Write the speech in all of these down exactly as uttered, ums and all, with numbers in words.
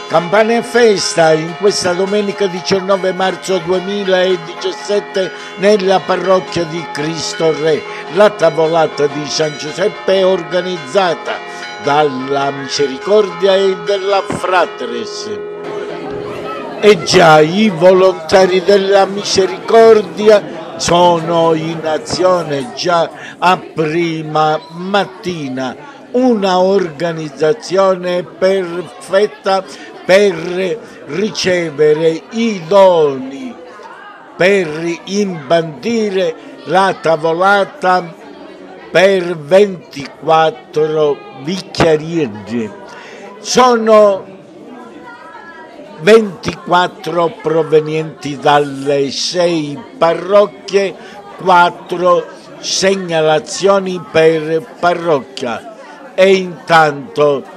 Campane a festa in questa domenica diciannove marzo duemiladiciassette nella parrocchia di Cristo Re. La tavolata di San Giuseppe è organizzata dalla Misericordia e della Fratres. E già i volontari della Misericordia sono in azione già a prima mattina. Una organizzazione perfetta per ricevere i doni, per imbandire la tavolata per ventiquattro bicchierieri. Sono ventiquattro provenienti dalle sei parrocchie, quattro segnalazioni per parrocchia. E intanto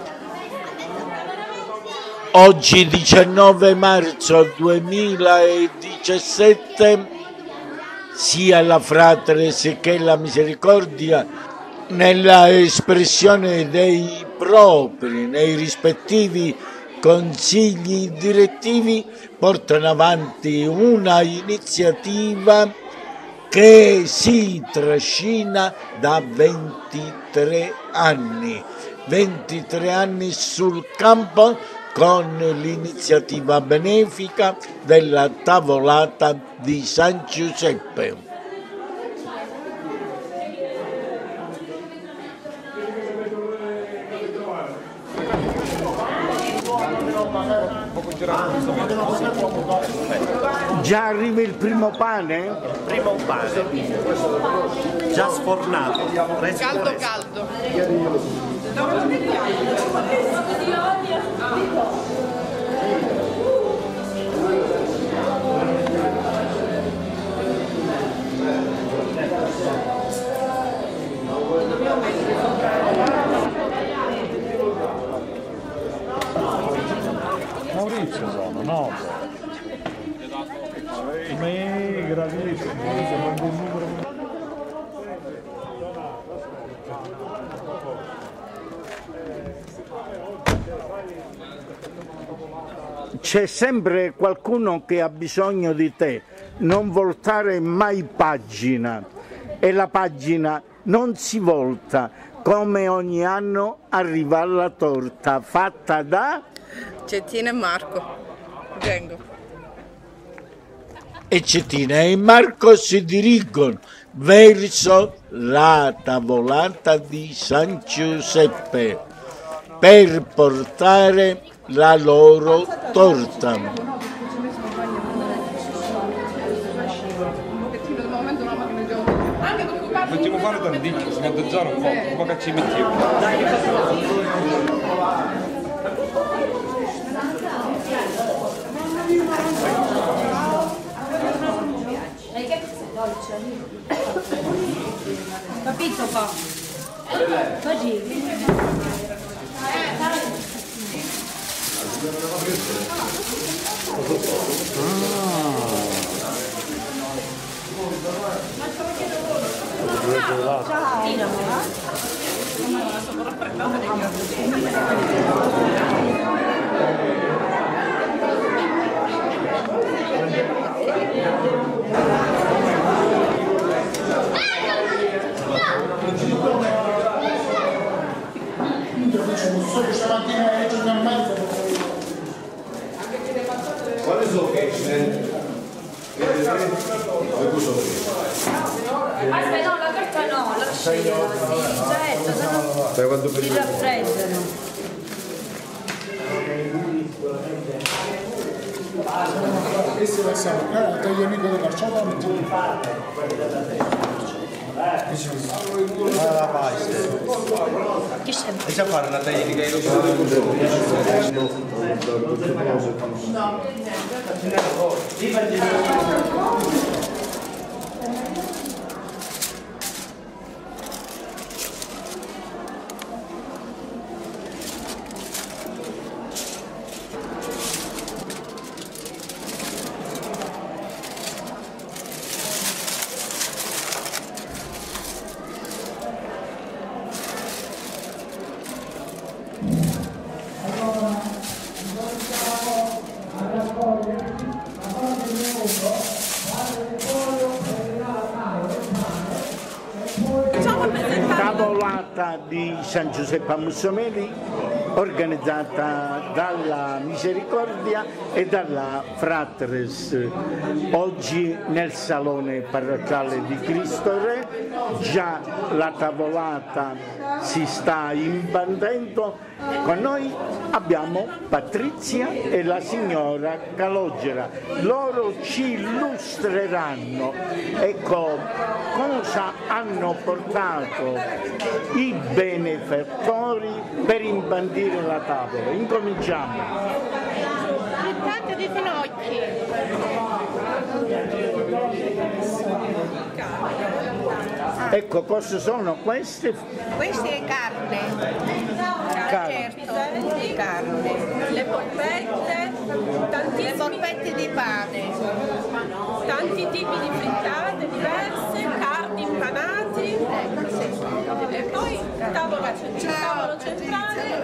oggi diciannove marzo duemiladiciassette sia la Fratres che la Misericordia nella espressione dei propri, nei rispettivi consigli direttivi portano avanti una iniziativa che si trascina da ventitré anni, ventitré anni sul campo con l'iniziativa benefica della tavolata di San Giuseppe. Già arriva il primo pane? Primo pane, già sfornato, caldo caldo. Maurizio sono, no? Me, gravissimo, mando un numero. C'è sempre qualcuno che ha bisogno di te, non voltare mai pagina, e la pagina non si volta, come ogni anno arriva la torta fatta da Cettina e Marco. Vengo. E Cettina e Marco si dirigono verso la tavolata di San Giuseppe per portare la loro torta. Facciamo fare tantissimo, smanteggiare un po', un po' che ci mettiamo. Capito fa? Così. Quale sono che Aspetta, no, la carta no, la scegliela, sì, certo, se no si raffreddano. Questi passano, eh, togli amico della ciocca, metti la pasta. Che c'è? E già fare una tecnica io tavolata di San Giuseppe a Mussomeli, organizzata dalla Misericordia e dalla Fratres. Oggi nel Salone Parrocchiale di Cristo Re già la tavolata si sta imbandendo. Con noi abbiamo Patrizia e la signora Calogera. Loro ci illustreranno, ecco, cosa hanno portato i benefattori per imbandire la tavola. Incominciamo. Frittata di finocchi. Ecco, cosa sono queste? Questa è carne. Carne. Certo, carne. Le polpette, le polpette di pane. Tanti tipi di frittate diverse, carni impanati. E poi tavolo, tavolo centrale.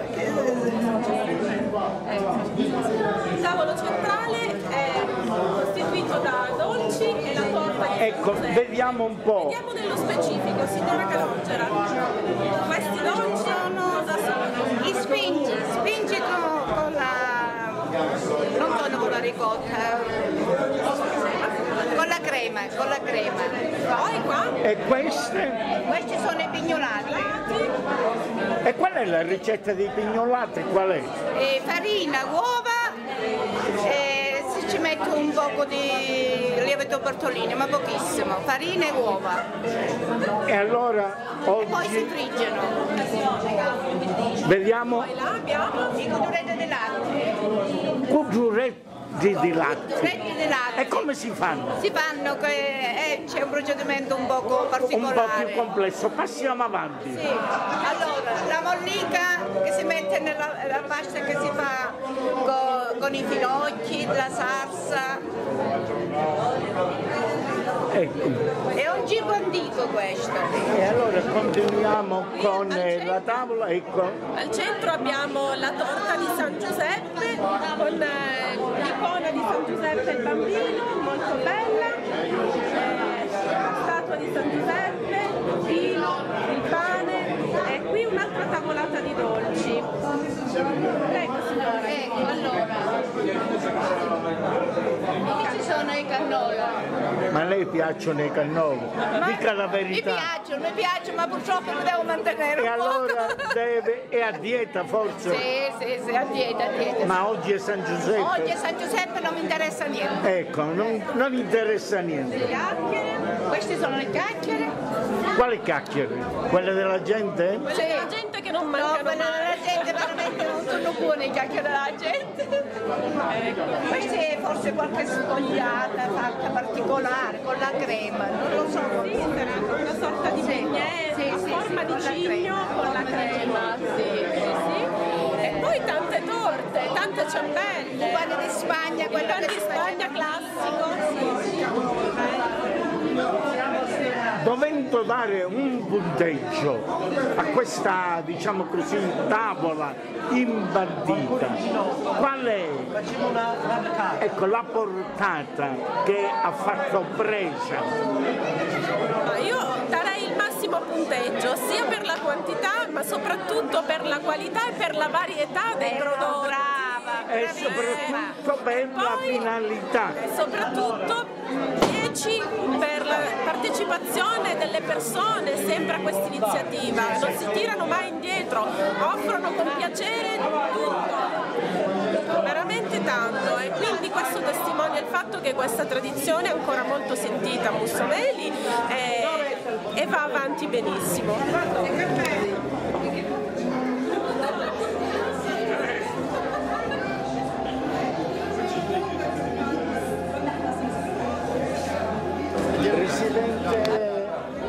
Il tavolo centrale è costituito da dolci e la torta di Ecco, vediamo un po'. Vediamo nello specifico, signora Calogera. Questi dolci sono da sono. I spingi, spingi con, con la... non sono con la ricotta, con la crema, con la crema. Poi qua E queste? Questi sono i pignolati. E qual è la ricetta dei pignolati? Qual è? E farina, uova, e si ci mette un poco di lievito Bartolini, ma pochissimo, farina e uova. E allora E poi si oggi friggono. vediamo poi là abbiamo I cotolette di latte. cugiuretti di latte. Cotolette di latte. E come si fanno? Si fanno che eh, c'è un procedimento un poco Un particolare. po' più complesso. Passiamo avanti. Sì. Allora, la mollica che si mette nella la pasta che si fa co- con i finocchi, la salsa. Ecco. È un cibo antico questo. E allora continuiamo con eh, la tavola. Ecco. al centro abbiamo la torta di San Giuseppe con eh, l'icona di San Giuseppe il bambino, molto bella, eh, la statua di San Giuseppe, il vino, il pane e qui un'altra tavolata di dolci. Prego signora. Ecco, allora. Qui ci sono i cannoli. Ma a lei piacciono i cannoli? Dica la Mi verità. piacciono, mi piacciono, ma purtroppo mi devo mantenere E un allora poco. deve, è a dieta forse? Sì, sì, sì, a dieta, a dieta. Ma oggi è San Giuseppe? Oggi è San Giuseppe, non mi interessa niente. Ecco, non, non interessa niente. Chiacchiere, queste sono le chiacchiere. Quali chiacchiere? Quelle della gente? Quella della gente che non No, mancano quelle mai. della gente veramente non sono buone le chiacchiere della gente. Queste è forse qualche sfogliata fatta particolare con la crema, non lo so. Sì, sarà una sorta di pugnette, Sì, a sì, forma sì, di con la cigno crema. con la crema. Sì, sì, sì. E poi tante torte, tante ciambelle. Quelle di Spagna, Il quelle pane che di si Spagna facevano- classico, sì, Dovendo dare un punteggio a questa, diciamo così, tavola imbandita, qual è ecco, la portata che ha fatto presa? Ma io darei il massimo punteggio sia per la quantità ma soprattutto per la qualità e per la varietà dei Ecco, prodotti. brava, E bravissima. soprattutto per la Poi- finalità. E soprattutto dieci per la partecipazione delle persone sempre a questa iniziativa, non si tirano mai indietro, offrono con piacere tutto, veramente tanto, e quindi questo testimonia il fatto che questa tradizione è ancora molto sentita a Mussomeli e, e va avanti benissimo. Presidente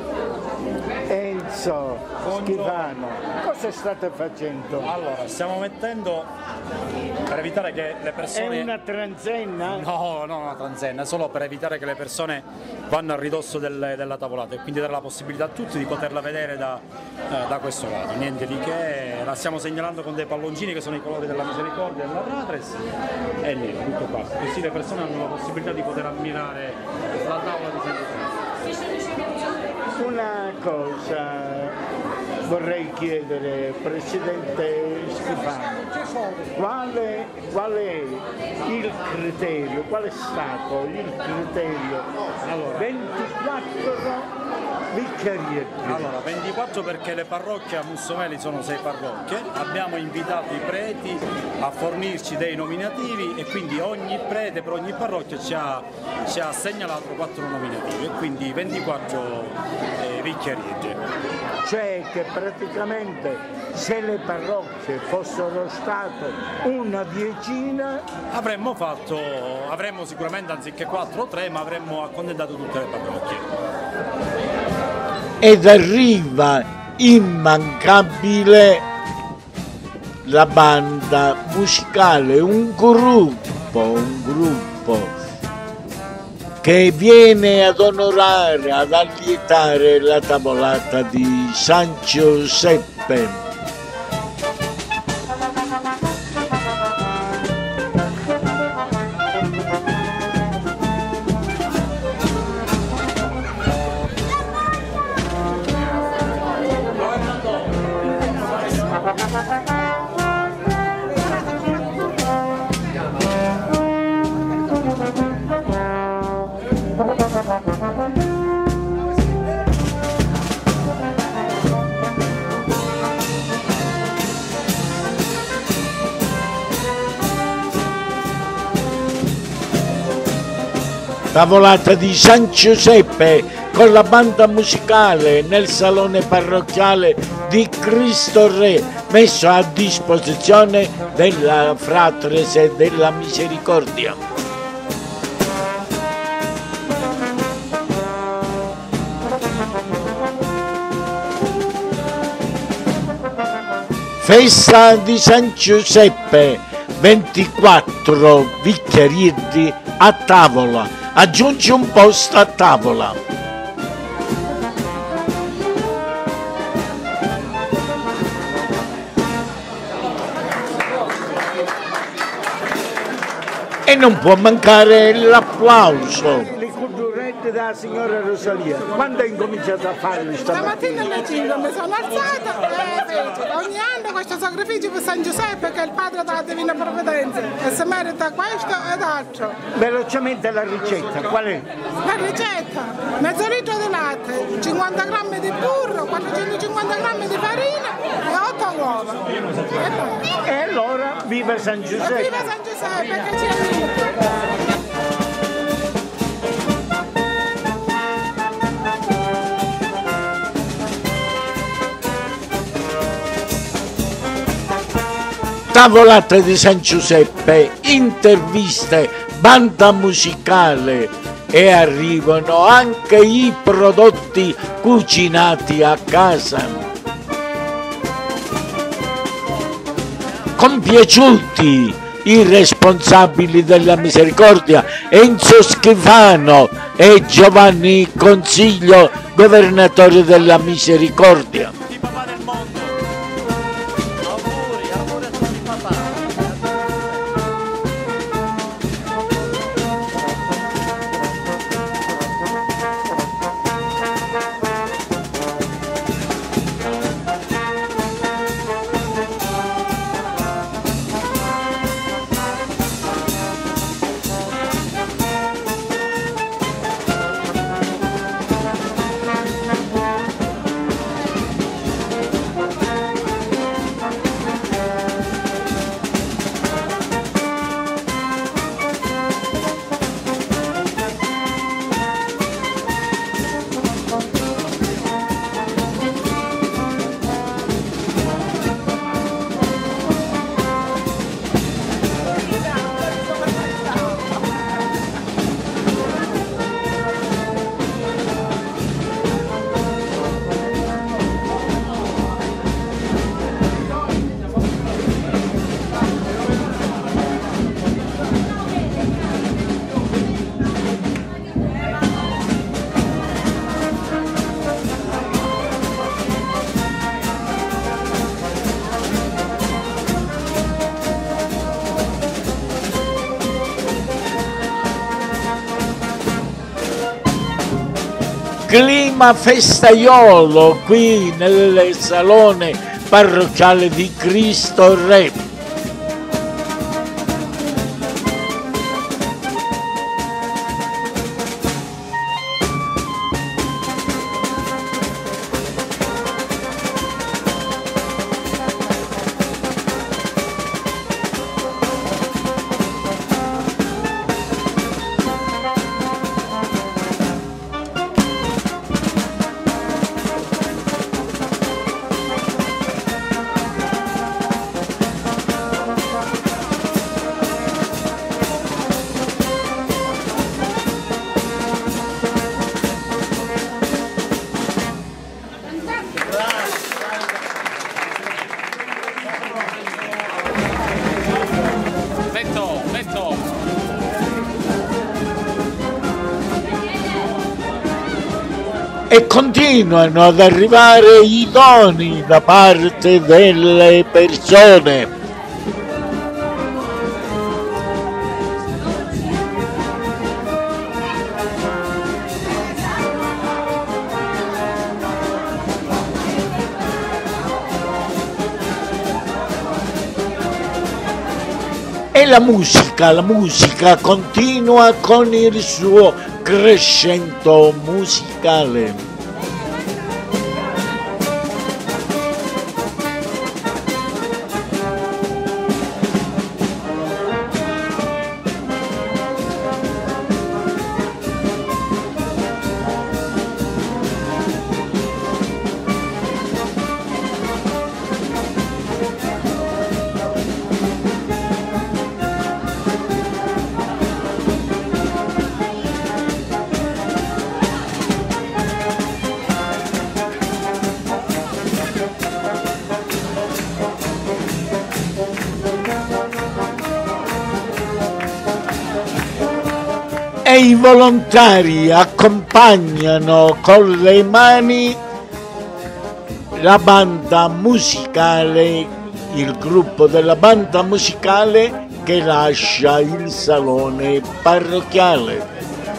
Enzo Schifano, cosa state facendo? Allora, stiamo mettendo per evitare che le È persone... una transenna? No, no, una transenna, solo per evitare che le persone vanno a ridosso del- della tavolata e quindi dare la possibilità a tutti di poterla vedere da, eh, da questo lato. Niente di che, la stiamo segnalando con dei palloncini che sono i colori della Misericordia e della Fratres e niente, tutto qua. Così le persone hanno la possibilità di poter ammirare la tavola di San Giuseppe. Una cosa, vorrei chiedere, Presidente Schifani, quale, qual è il criterio, qual è stato il criterio? Allora, ventiquattro vicarieti. Allora, ventiquattro perché le parrocchie a Mussomeli sono sei parrocchie, abbiamo invitato i preti a fornirci dei nominativi e quindi ogni prete per ogni parrocchia ci ha, ci ha segnalato quattro nominativi e quindi ventiquattro eh, vicarieti. Cioè che praticamente se le parrocchie fossero state una decina avremmo fatto, avremmo sicuramente anziché quattro o tre, ma avremmo accontentato tutte le parrocchie. Ed arriva immancabile la banda musicale, un gruppo, un gruppo che viene ad onorare, ad allietare la tavolata di San Giuseppe. Tavolata di San Giuseppe con la banda musicale nel salone parrocchiale di Cristo Re, messo a disposizione della Fratrese della Misericordia. Festa di San Giuseppe, ventiquattro vicarieti a tavola. Aggiungi un posto a tavola. E non può mancare l'applauso. Le culturette della signora Rosalia, quando hai incominciato a farle stamattina? Stamattina alle cinque mi sono alzata e fece ogni anno questo sacrificio per San Giuseppe, che è il padre della Divina Provvidenza, e si merita questo ed altro. Velocemente la ricetta, qual è? La ricetta, mezzo litro di latte, cinquanta grammi di burro, quattrocentocinquanta grammi di farina e otto uova. E allora viva San Giuseppe! Viva San Giuseppe che ci aiuta! Tavolata di San Giuseppe, interviste, banda musicale e arrivano anche i prodotti cucinati a casa. Compiaciuti i responsabili della Misericordia, Enzo Schifano e Giovanni Consiglio, governatore della Misericordia. clima festaiolo qui nel salone parrocchiale di Cristo Re. E continuano ad arrivare i doni da parte delle persone. E la musica, la musica continua con il suo crescendo musicale. E i volontari accompagnano con le mani la banda musicale, il gruppo della banda musicale che lascia il salone parrocchiale.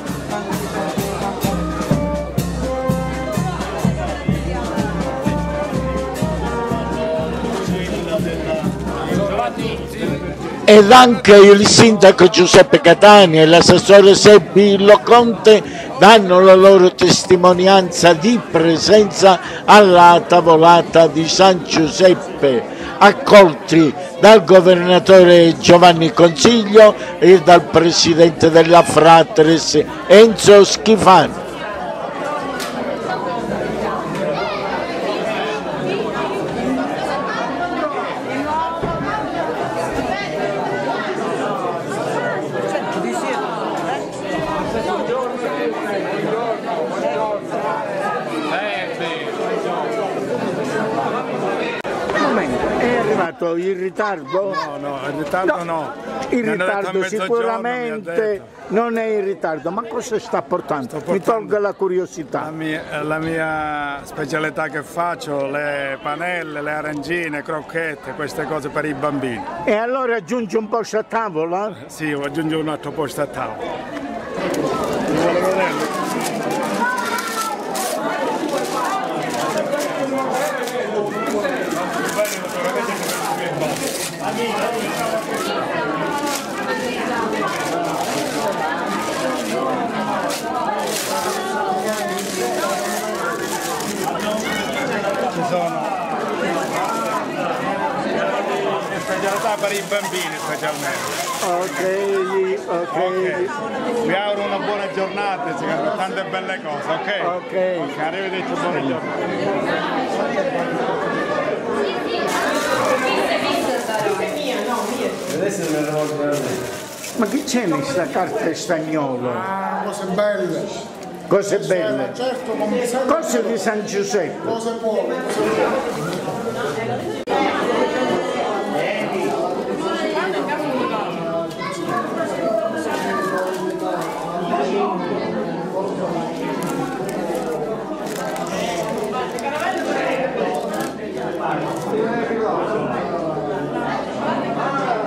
Ed anche il sindaco Giuseppe Catania e l'assessore Seppi Loconte danno la loro testimonianza di presenza alla tavolata di San Giuseppe, accolti dal governatore Giovanni Consiglio e dal presidente della Fratres Enzo Schifani. Il ritardo? No, no, il ritardo no. no. Il mi ritardo sicuramente non è in ritardo, ma cosa sta portando? portando mi tolga la curiosità. La mia, la mia specialità che faccio, le panelle, le arancine, crocchette, queste cose per i bambini. E allora aggiungi un posto a tavola? Sì, aggiungo un altro posto a tavola. Vuole vedere? Ci sono specialità per i bambini specialmente. Ok, ok. okay. Vi auguro una buona giornata, tante belle cose, ok? Ok. okay arrivederci, buona giornata. Ma che c'è in questa carta stagnola? Ah, cose belle. Cose belle. Certo, non mi sa. Cose di San Giuseppe. Cose buone, cose buone.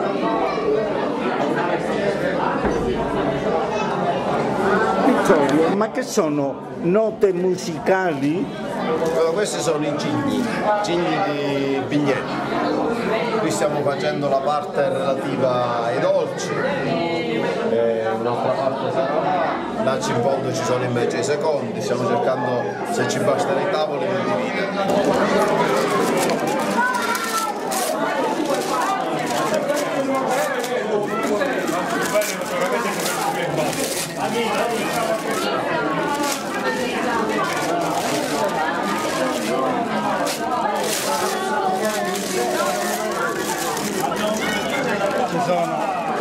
Vittorio, Ma che sono note musicali? Allora, questi sono i cigni, cigni di Pignelli. Qui stiamo facendo la parte relativa ai dolci, e un'altra parte sarà là in fondo ci sono invece i secondi, stiamo cercando, se ci bastano i tavoli, di dividere. Ci sono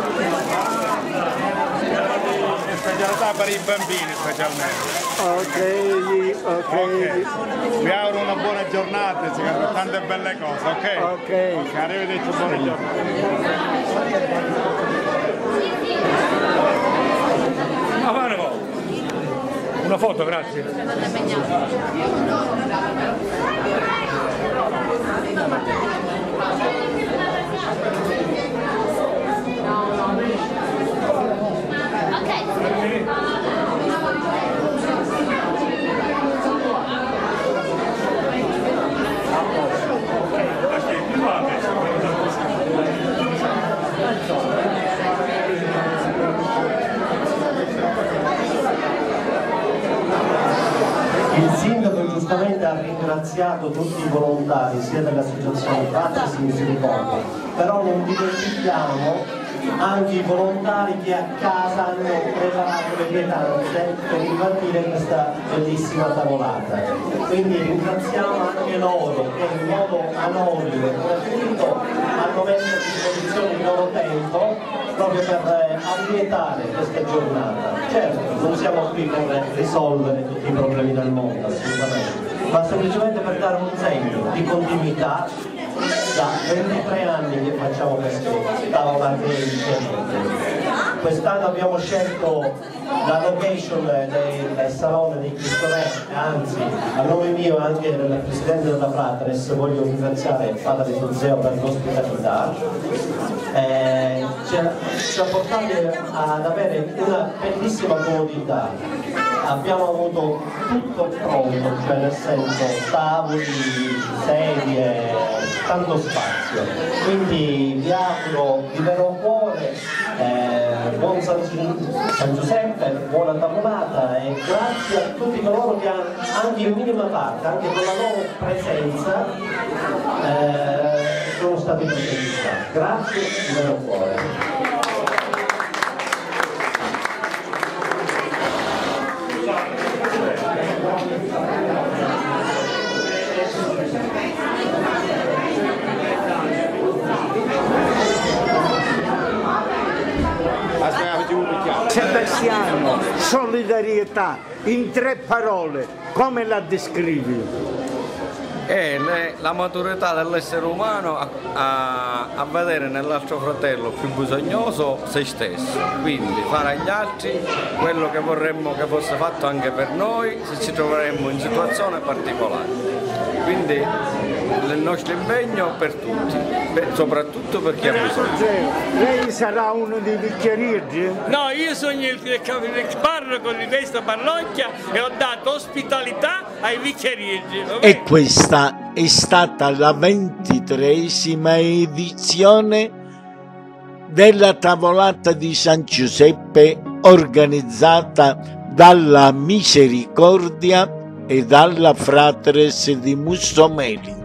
le specialità per i bambini specialmente. Ok, ok. Okay. Vi auguro una buona giornata, tante belle cose, ok? Ok. Ok, arrivederci, buona giornata. Una foto, grazie. Il sindaco giustamente ha ringraziato tutti i volontari sia dell'associazione Fratris Misericordia, però non dimentichiamo anche i volontari che a casa hanno preparato le pietanze per invertire questa bellissima tavolata. Quindi ringraziamo anche loro che in modo anonimo e gratuito hanno messo a disposizione il loro tempo proprio per allietare questa giornata. Certo, non siamo qui per risolvere tutti i problemi del mondo, assolutamente, ma semplicemente per dare un segno di continuità. Da ventitré anni che facciamo questo tavolate insieme. Quest'anno abbiamo scelto la location del, del Salone di Cristo Re, anzi a nome mio e anche del Presidente della Fratris voglio ringraziare il Padre Tuzeo per l'ospitalità. Eh, ci, ha, ci ha portati ad avere una bellissima comodità. Abbiamo avuto tutto pronto, cioè nel senso tavoli, sedie, tanto spazio. Quindi vi auguro di vero cuore eh, buon San, San Giuseppe, buona tavolata e grazie a tutti coloro che hanno anche in minima parte, anche con la loro presenza, eh, sono stati presenti. Grazie di vero cuore. Sebastiano, solidarietà, in tre parole, come la descrivi? È le, la maturità dell'essere umano a, a, a vedere nell'altro fratello più bisognoso se stesso, quindi fare agli altri quello che vorremmo che fosse fatto anche per noi se ci troveremmo in situazioni particolari. Quindi il nostro impegno per tutti, per, soprattutto per chi ha bisogno. Lei sarà uno dei bicchierieri? No, io sono il, il parroco di questa parrocchia e ho dato ospitalità ai bicchierieri. E questa è stata la ventitreesima edizione della tavolata di San Giuseppe organizzata dalla Misericordia e dalla Fratris di Mussomeli.